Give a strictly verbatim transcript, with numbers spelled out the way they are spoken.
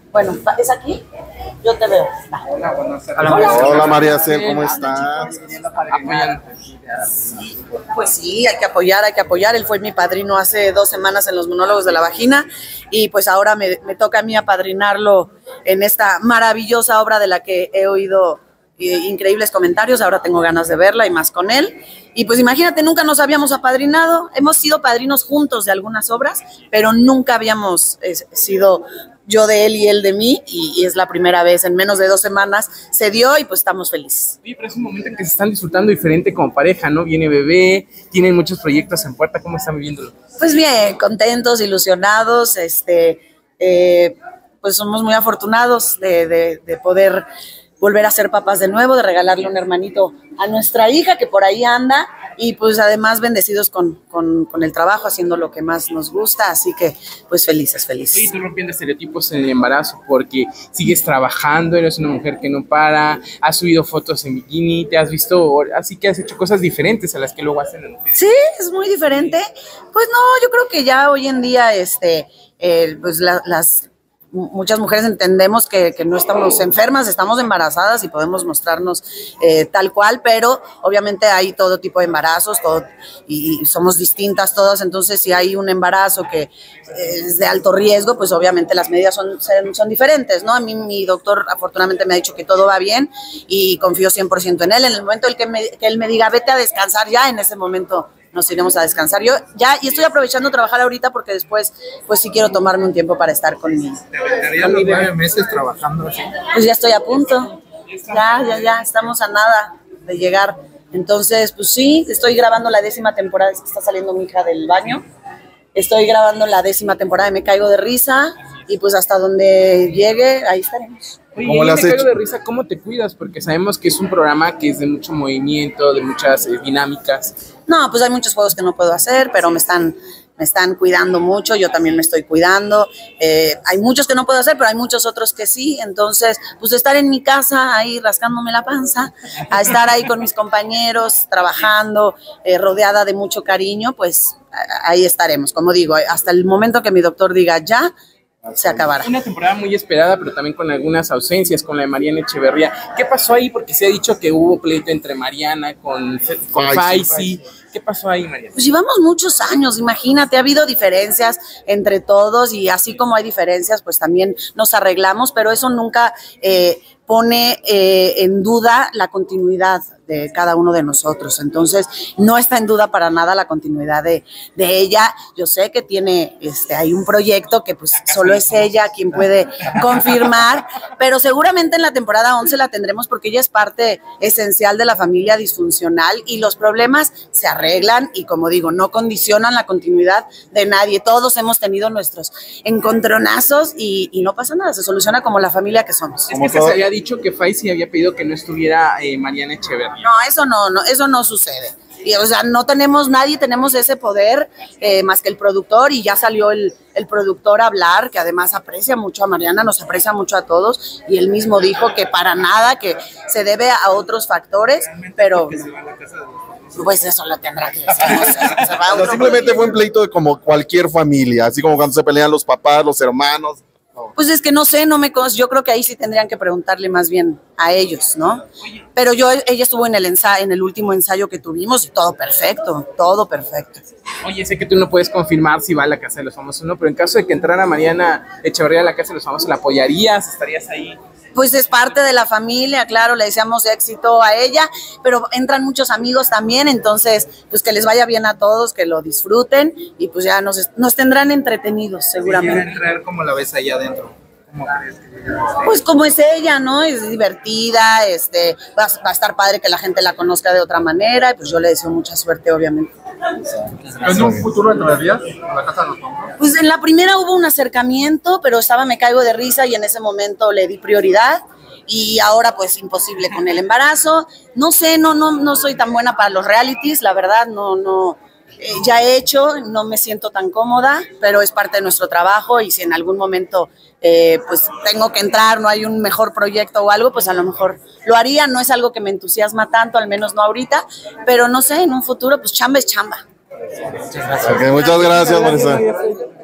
Bueno, ¿es aquí? Yo te veo. Hola, Hola, Hola María Cel, ¿cómo estás? Pues sí, hay que apoyar, hay que apoyar. Él fue mi padrino hace dos semanas en los monólogos de la vagina y pues ahora me, me toca a mí apadrinarlo en esta maravillosa obra de la que he oído eh, increíbles comentarios. Ahora tengo ganas de verla y más con él. Y pues imagínate, nunca nos habíamos apadrinado. Hemos sido padrinos juntos de algunas obras, pero nunca habíamos eh, sido yo de él y él de mí, y, y es la primera vez en menos de dos semanas se dio y pues estamos felices. Sí, pero es un momento en que se están disfrutando diferente como pareja, ¿no? Viene bebé, tienen muchos proyectos en puerta, ¿cómo están viviéndolo? Pues bien, contentos, ilusionados, este, eh, pues somos muy afortunados de, de, de poder volver a ser papás de nuevo, de regalarle un hermanito a nuestra hija que por ahí anda, y pues además bendecidos con, con, con el trabajo, haciendo lo que más nos gusta, así que pues felices, felices. Oye, tú rompiendo estereotipos en el embarazo porque sigues trabajando, eres una mujer que no para, has subido fotos en bikini, te has visto, así que has hecho cosas diferentes a las que luego hacen las mujeres. Sí, es muy diferente. Pues no, yo creo que ya hoy en día este, eh, pues la, las... muchas mujeres entendemos que, que no estamos enfermas, estamos embarazadas y podemos mostrarnos eh, tal cual, pero obviamente hay todo tipo de embarazos todo, y, y somos distintas todas, entonces si hay un embarazo que es de alto riesgo, pues obviamente las medidas son, son, son diferentes, ¿no? A mí mi doctor afortunadamente me ha dicho que todo va bien y confío cien por ciento en él. En el momento en que, me, que él me diga vete a descansar ya, en ese momento nos iremos a descansar. Yo ya, y estoy aprovechando trabajar ahorita porque después, pues sí quiero tomarme un tiempo para estar con mi... ¿Te aventarías los nueve meses trabajando así? Pues ya estoy a punto. Ya, ya, ya, estamos a nada de llegar. Entonces, pues sí, estoy grabando la décima temporada, es que está saliendo mi hija del baño. Estoy grabando la décima temporada de Me Caigo de Risa y pues hasta donde llegue, ahí estaremos. Oye, ¿cómo le has hecho? Me Caigo de Risa, ¿cómo te cuidas? Porque sabemos que es un programa que es de mucho movimiento, de muchas eh, dinámicas. No, pues hay muchos juegos que no puedo hacer, pero me están, me están cuidando mucho, yo también me estoy cuidando. Eh, hay muchos que no puedo hacer, pero hay muchos otros que sí. Entonces, pues estar en mi casa ahí rascándome la panza, a estar ahí con mis compañeros, trabajando, eh, rodeada de mucho cariño, pues ahí estaremos. Como digo, hasta el momento que mi doctor diga ya, se acabará. Una temporada muy esperada, pero también con algunas ausencias, con la de Mariana Echeverría. ¿Qué pasó ahí? Porque se ha dicho que hubo pleito entre Mariana con, con Faisy. ¿Qué pasó ahí, Mariana? Pues llevamos muchos años, imagínate, ha habido diferencias entre todos y así como hay diferencias, pues también nos arreglamos, pero eso nunca eh, pone eh, en duda la continuidad de cada uno de nosotros. Entonces, no está en duda para nada la continuidad de, de ella. Yo sé que tiene, este, hay un proyecto que pues solo es ella quien puede confirmar, pero seguramente en la temporada once la tendremos porque ella es parte esencial de la familia disfuncional y los problemas se arreglan y, como digo, no condicionan la continuidad de nadie. Todos hemos tenido nuestros encontronazos y, y no pasa nada, se soluciona como la familia que somos. Es que se había dicho que Faisy había pedido que no estuviera eh, Mariana Echeverría. No, eso no, no, eso no sucede. Y, o sea, no tenemos, nadie tenemos ese poder eh, más que el productor, y ya salió el, el productor a hablar, que además aprecia mucho a Mariana, nos aprecia mucho a todos, y él mismo dijo que para nada, que se debe a otros factores, pero pues eso lo tendrá que decir. No sé, se va a o sea, simplemente fue un pleito de como cualquier familia, así como cuando se pelean los papás, los hermanos. Pues es que no sé, no me conozco. Yo creo que ahí sí tendrían que preguntarle más bien a ellos, ¿no? Pero yo, ella estuvo en el ensayo, en el último ensayo que tuvimos y todo perfecto, todo perfecto. Oye, sé que tú no puedes confirmar si va a la Casa de los Famosos o no, pero en caso de que entrara Mariana Echeverría a la Casa de los Famosos, ¿la apoyarías? ¿Estarías ahí? Pues es parte de la familia, claro, le deseamos éxito a ella, pero entran muchos amigos también, entonces pues que les vaya bien a todos, que lo disfruten y pues ya nos, nos tendrán entretenidos seguramente. ¿Quieren entrar? ¿Cómo la ves allá adentro? ¿Cómo crees que llegue? Pues como es ella, ¿no? Es divertida, este, va, va a estar padre que la gente la conozca de otra manera y pues yo le deseo mucha suerte, obviamente. ¿En un futuro entrarías a la Casa de los Famosos? Pues en la primera hubo un acercamiento, pero estaba Me Caigo de Risa y en ese momento le di prioridad. Y ahora pues imposible con el embarazo. No sé, no, no, no soy tan buena para los realities, la verdad, no, no. Eh, ya he hecho, no me siento tan cómoda, pero es parte de nuestro trabajo y si en algún momento eh, pues tengo que entrar, no hay un mejor proyecto o algo, pues a lo mejor lo haría. No es algo que me entusiasma tanto, al menos no ahorita, pero no sé, en un futuro pues chamba es chamba. Okay, muchas gracias, Marisa.